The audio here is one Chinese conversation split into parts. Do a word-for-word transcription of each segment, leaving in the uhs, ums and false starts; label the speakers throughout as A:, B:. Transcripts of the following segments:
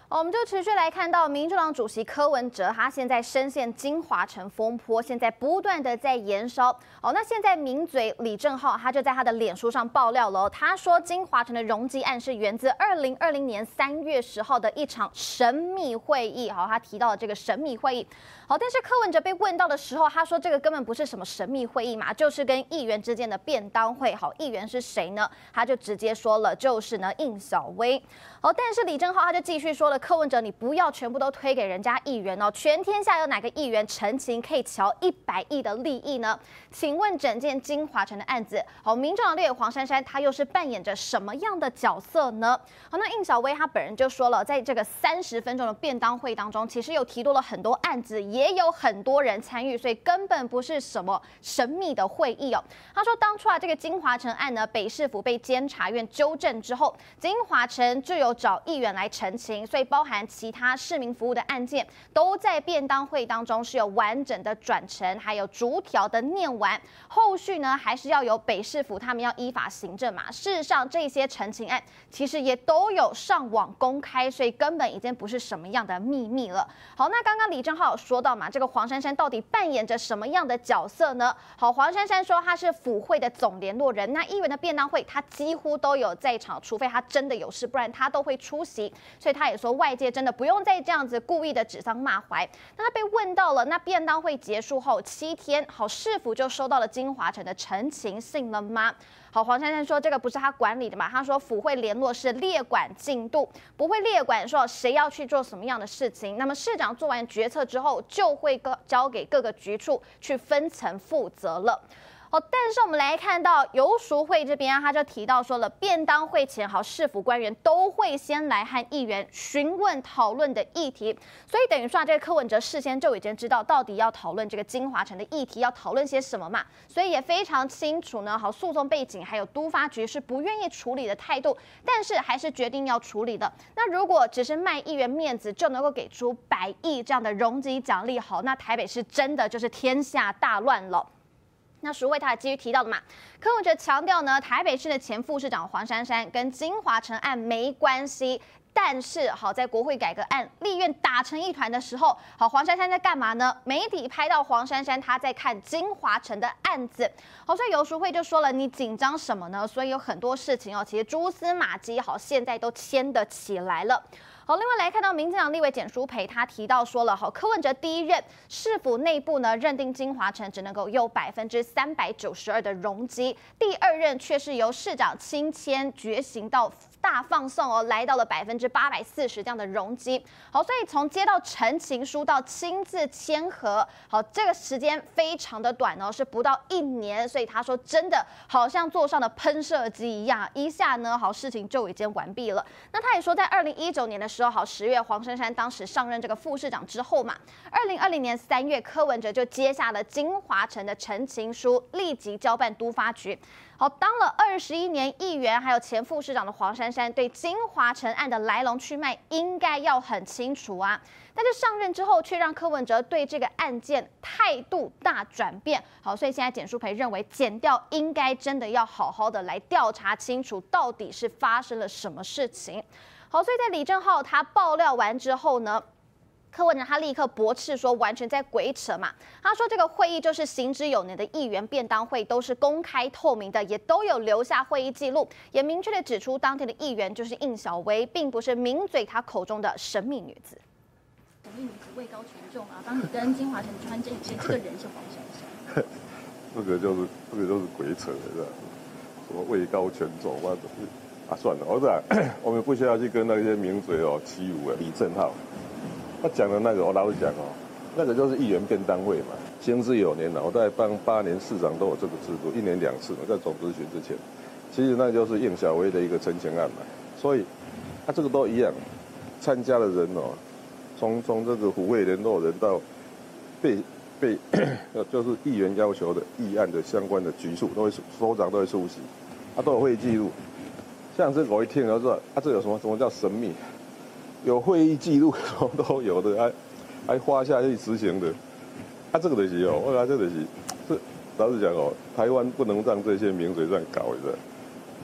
A: 我们就持续来看到，民众党主席柯文哲，他现在深陷金华城风波，现在不断的在延烧。哦，那现在名嘴李正皓，他就在他的脸书上爆料了，他说金华城的容积案是源自二零二零年三月十号的一场神秘会议。好，他提到了这个神秘会议。好，但是柯文哲被问到的时候，他说这个根本不是什么神秘会议嘛，就是跟议员之间的便当会。好，议员是谁呢？他就直接说了，就是呢应小薇。好，但是李正皓他就继续说了。柯文哲，你不要全部都推给人家议员哦！全天下有哪个议员陈情可以瞧一百亿的利益呢？请问整件金华城的案子，好，民众党立委黄珊珊她又是扮演着什么样的角色呢？好，那应小薇她本人就说了，在这个三十分钟的便当会当中，其实有提到了很多案子，也有很多人参与，所以根本不是什么神秘的会议哦。他说，当初啊这个金华城案呢，北市府被监察院纠正之后，金华城就有找议员来澄清，所以包含其他市民服务的案件，都在便当会当中是有完整的转成，还有逐条的念完。后续呢，还是要由北市府他们要依法行政嘛。事实上，这些陈情案其实也都有上网公开，所以根本已经不是什么样的秘密了。好，那刚刚李正皓有说到嘛，这个黄珊珊到底扮演着什么样的角色呢？好，黄珊珊说她是府会的总联络人，那议员的便当会她几乎都有在场，除非她真的有事，不然她都会出席。所以她也说，外界真的不用再这样子故意的指桑骂槐。那他被问到了，那便当会结束后七天，好，市府就收到了金华城的陈情信了吗？好，黄珊珊说这个不是他管理的嘛，他说府会联络是列管进度，不会列管说谁要去做什么样的事情。那么市长做完决策之后，就会交给各个局处去分层负责了。哦，但是我们来看到游淑慧这边、啊，他就提到说了，便当会前，好，市府官员都会先来和议员询问讨论的议题，所以等于说啊，这个柯文哲事先就已经知道到底要讨论这个金华城的议题，要讨论些什么嘛，所以也非常清楚呢。好，诉讼背景还有都发局是不愿意处理的态度，但是还是决定要处理的。那如果只是卖议员面子就能够给出百亿这样的容积奖励，好，那台北市真的就是天下大乱了。那淑慧他也继续提到的嘛，柯文哲强调呢，台北市的前副市长黄珊珊跟金华城案没关系。但是好，在国会改革案立院打成一团的时候，好，黄珊珊在干嘛呢？媒体拍到黄珊珊她在看金华城的案子，好，所以游淑慧就说了，你紧张什么呢？所以有很多事情哦，其实蛛丝马迹好，现在都牵得起来了。好，另外来看到民进党立委简舒培，他提到说了，好，柯文哲第一任市府内部呢认定金华城只能够有百分之三百九十二的容积，第二任却是由市长亲签觉醒到大放送哦，来到了百分之八百四十这样的容积。好，所以从接到陈情书到亲自签合，好，这个时间非常的短哦，是不到一年。所以他说，真的好像坐上了喷射机一样，一下呢，好，事情就已经完毕了。那他也说，在二零一九年的时候，好，十月黄珊珊当时上任这个副市长之后嘛，二零二零年三月柯文哲就接下了金华城的陈情书，立即交办都发局。好，当了二十一年议员，还有前副市长的黄珊珊，对金华城案的来龙去脉应该要很清楚啊。但是上任之后，却让柯文哲对这个案件态度大转变。好，所以现在简舒培认为，检调应该真的要好好的来调查清楚，到底是发生了什么事情。好，所以在李正皓他爆料完之后呢，柯文哲他立刻驳斥说，完全在鬼扯嘛。他说这个会议就是行之有年的议员便当会，都是公开透明的，也都有留下会议记录，也明确的指出当天的议员就是应小薇，并不是名嘴他口中的神秘女子。
B: 神秘女子位高权重啊，当你跟金华城穿这一件，这个人是黄珊珊。
C: 这个就是这个就是鬼扯的，是吧？什么位高权重，我啊算了，我讲我们不需要去跟那些名嘴哦欺侮李正皓。他讲的那个，我老实讲哦，那个就是议员便当会嘛，行之有年了。我在帮八年市长都有这个制度，一年两次嘛，在总咨询之前，其实那就是应小薇的一个陈情案嘛。所以，他、啊、这个都一样，参加的人哦，从从这个府会联络人到被被就是议员要求的议案的相关的局处，都会首长都会出席，他、啊、都有会议记录。像这个我一听就知道，啊，这有什么什么叫神秘？有会议记录，什么都有的，还还花下去执行的，啊，这个就是哦，我讲这个是，这老实讲哦，台湾不能让这些名嘴这样搞的，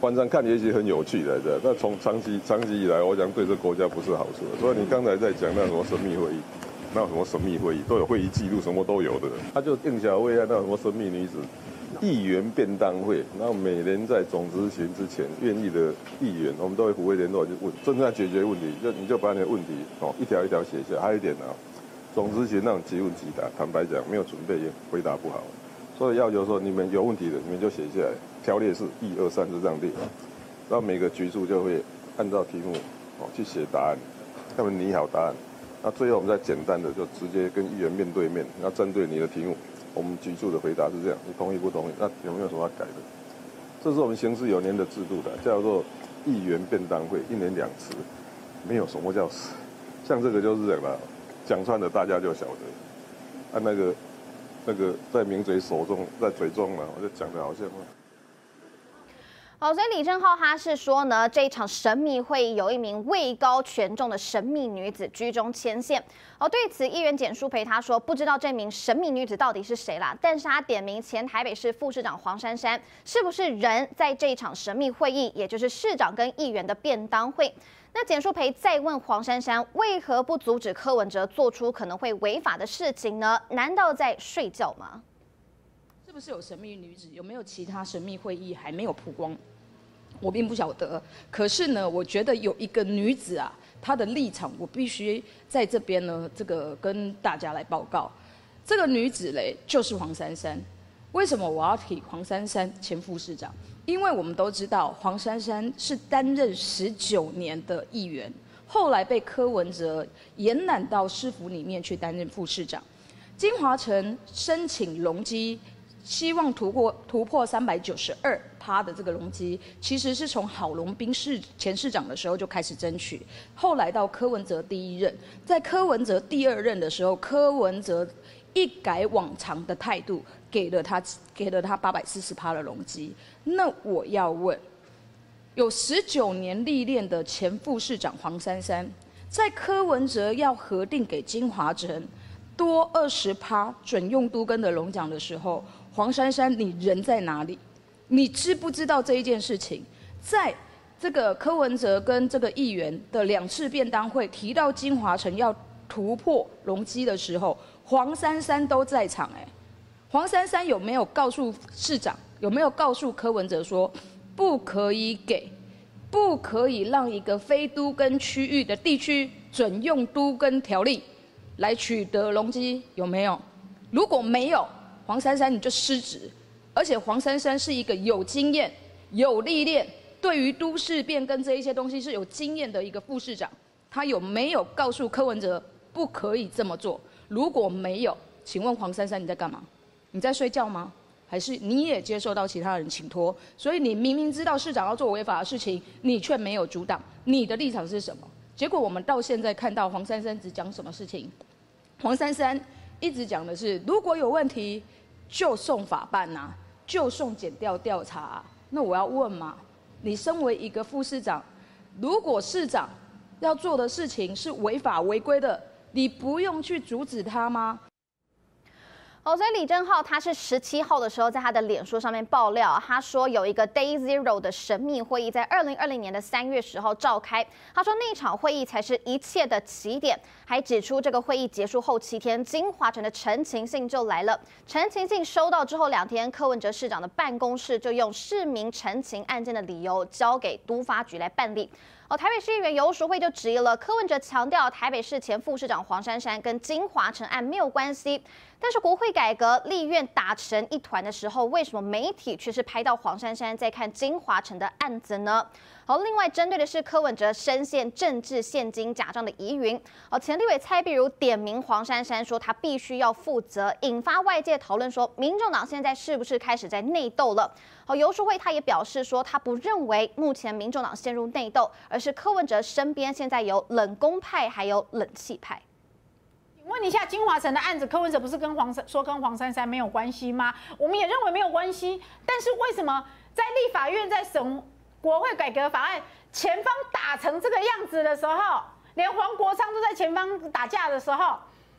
C: 晚上看也许很有趣的，对。那从长期长期以来，我讲对这国家不是好处的。所以你刚才在讲那什么神秘会议，那什么神秘会议都有会议记录，什么都有的。他就应小薇啊，那什么神秘女子。议员便当会，然后每年在总执行之前，愿意的议员，我们都会互会联络，就问，真正解决问题，就你就把你的问题哦一条一条写下。还有一点呢、啊，总执行那种即问即答，坦白讲，没有准备也回答不好，所以要求说你们有问题的，你们就写下来，条列式一二三就这样列，然后每个局处就会按照题目哦去写答案，他们拟好答案，那最后我们再简单的就直接跟议员面对面，然后针对你的题目。我们局处的回答是这样，你同意不同意？那有没有什么要改的？这是我们行之有年的制度的，叫做议员便当会，一年两次，没有什么叫死。像这个就是这样啦，讲穿了大家就晓得。按、啊、那个那个在名嘴手中，在嘴中嘛，我就讲的好像。
A: 好，所以李正皓他是说呢，这一场神秘会议有一名位高权重的神秘女子居中牵线。哦，对此，议员简舒培他说不知道这名神秘女子到底是谁啦，但是他点名前台北市副市长黄珊珊是不是人在这一场神秘会议，也就是市长跟议员的便当会。那简舒培再问黄珊珊为何不阻止柯文哲做出可能会违法的事情呢？难道在睡觉吗？
D: 是不是有神秘女子？有没有其他神秘会议还没有曝光？我并不晓得。可是呢，我觉得有一个女子啊，她的立场我必须在这边呢，这个跟大家来报告。这个女子嘞，就是黄珊珊。为什么我要提黄珊珊前副市长？因为我们都知道黄珊珊是担任十九年的议员，后来被柯文哲延揽到市府里面去担任副市长。金华城申请容积。希望突破突破三百九十二趴的这个容积，其实是从郝龙斌市前市长的时候就开始争取，后来到柯文哲第一任，在柯文哲第二任的时候，柯文哲一改往常的态度，给了他给了他八百四十趴的容积。那我要问，有十九年历练的前副市长黄珊珊，在柯文哲要核定给金华城多二十趴准用都更的龙奖的时候。黄珊珊，你人在哪里？你知不知道这一件事情？在这个柯文哲跟这个议员的两次便当会提到金华城要突破容积的时候，黄珊珊都在场。哎，黄珊珊有没有告诉市长？有没有告诉柯文哲说，不可以给，不可以让一个非都更区域的地区准用都更条例来取得容积？有没有？如果没有，黄珊珊你就失职，而且黄珊珊是一个有经验、有历练，对于都市变更这一些东西是有经验的一个副市长，他有没有告诉柯文哲不可以这么做？如果没有，请问黄珊珊你在干嘛？你在睡觉吗？还是你也接受到其他人请托？所以你明明知道市长要做违法的事情，你却没有阻挡，你的立场是什么？结果我们到现在看到黄珊珊只讲什么事情？黄珊珊一直讲的是，如果有问题就送法办呐、啊，就送检调调查、啊。那我要问嘛，你身为一个副市长，如果市长要做的事情是违法违规的，你不用去阻止他吗？
A: 哦，所以李正皓他是十七号的时候，在他的脸书上面爆料，他说有一个 Day Zero 的神秘会议在二零二零年的三月十号召开。他说那场会议才是一切的起点，还指出这个会议结束后七天，金华城的陈情信就来了。陈情信收到之后两天，柯文哲市长的办公室就用市民陈情案件的理由交给都发局来办理。哦，台北市议员游淑慧就质疑了柯文哲强调台北市前副市长黄珊珊跟金华城案没有关系，但是国会改革立院打成一团的时候，为什么媒体却是拍到黄珊珊在看金华城的案子呢？好，另外针对的是柯文哲深陷政治现金假账的疑云，哦，前立委蔡壁如点名黄珊珊说他必须要负责，引发外界讨论说民众党现在是不是开始在内斗了？好，游淑慧他也表示说他不认为目前民众党陷入内斗，而是柯文哲身边现在有冷宫派还有冷气派。
E: 请问一下，金华城的案子，柯文哲不是跟黄说跟黄珊珊没有关系吗？我们也认为没有关系，但是为什么在立法院在审国会改革法案，前方打成这个样子的时候，连黄国昌都在前方打架的时候，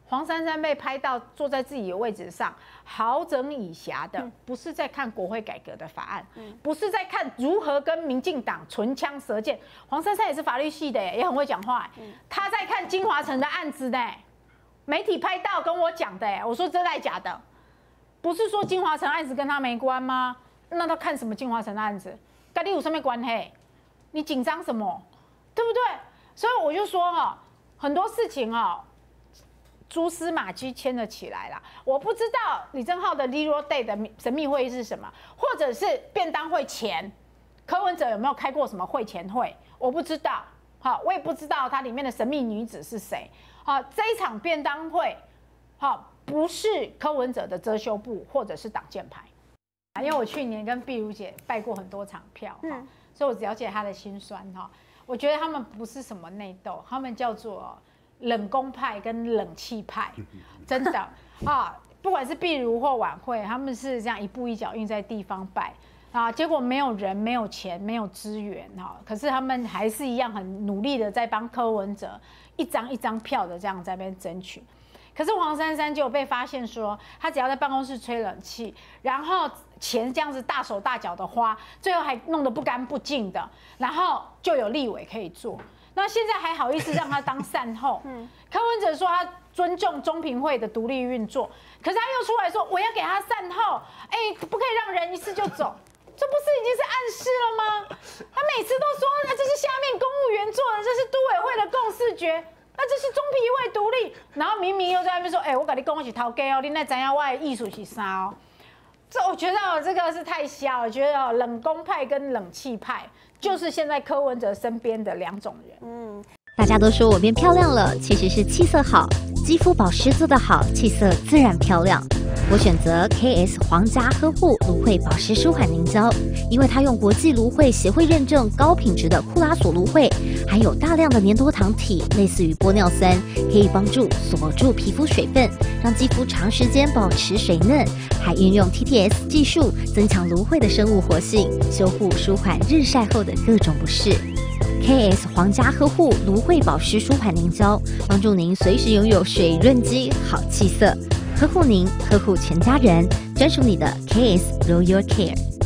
E: 黄珊珊被拍到坐在自己的位置上，好整以暇的，不是在看国会改革的法案，不是在看如何跟民进党唇枪舌剑。黄珊珊也是法律系的，也很会讲话，他在看金华城的案子呢。媒体拍到跟我讲的，我说真的假的？不是说金华城案子跟他没关吗？那他看什么金华城的案子？跟你有什么关系？你紧张什么？对不对？所以我就说哈，很多事情哈。蛛丝马迹牵了起来啦，我不知道李正皓的 Zero Day 的神秘会议是什么，或者是便当会前，柯文哲有没有开过什么会前会，我不知道。好，我也不知道它里面的神秘女子是谁。好，这一场便当会，好，不是柯文哲的遮羞布或者是挡箭牌，因为我去年跟碧如姐拜过很多场票，嗯，所以我了解她的辛酸哈。我觉得他们不是什么内斗，他们叫做冷宫派跟冷气派，真的啊，不管是碧如或晚会，他们是这样一步一脚印在地方拜啊，结果没有人、没有钱、没有资源哈，可是他们还是一样很努力的在帮柯文哲一张一张票的这样在那边争取。可是黄珊珊就被发现说，他只要在办公室吹冷气，然后钱这样子大手大脚的花，最后还弄得不干不净的，然后就有立委可以做。那现在还好意思让他当善后？嗯，柯文哲说他尊重中评会的独立运作，可是他又出来说我要给他善后，哎，不可以让人一次就走，这不是已经是暗示了吗？他每次都说那这是下面公务员做的，这是都委会的共识决，那这是中评会独立，然后明明又在那边说，哎，我跟你讲我是头家哦，你那怎样我的艺术是啥哦？这我觉得这个是太瞎了，我觉得冷宫派跟冷气派。就是现在柯文哲身边的两种人。嗯，
F: 大家都说我变漂亮了，其实是气色好，肌肤保湿做得好，气色自然漂亮。我选择 K S 皇家呵护芦荟保湿舒缓凝胶，因为它用国际芦荟协会认证高品质的库拉索芦荟，含有大量的粘多糖体，类似于玻尿酸，可以帮助锁住皮肤水分，让肌肤长时间保持水嫩，还运用 T T S 技术增强芦荟的生物活性，修护舒缓日晒后的各种不适。K S 皇家呵护芦荟保湿舒缓凝胶，帮助您随时拥有水润肌、好气色，呵护您，呵护全家人，专属你的 K S Royal Care。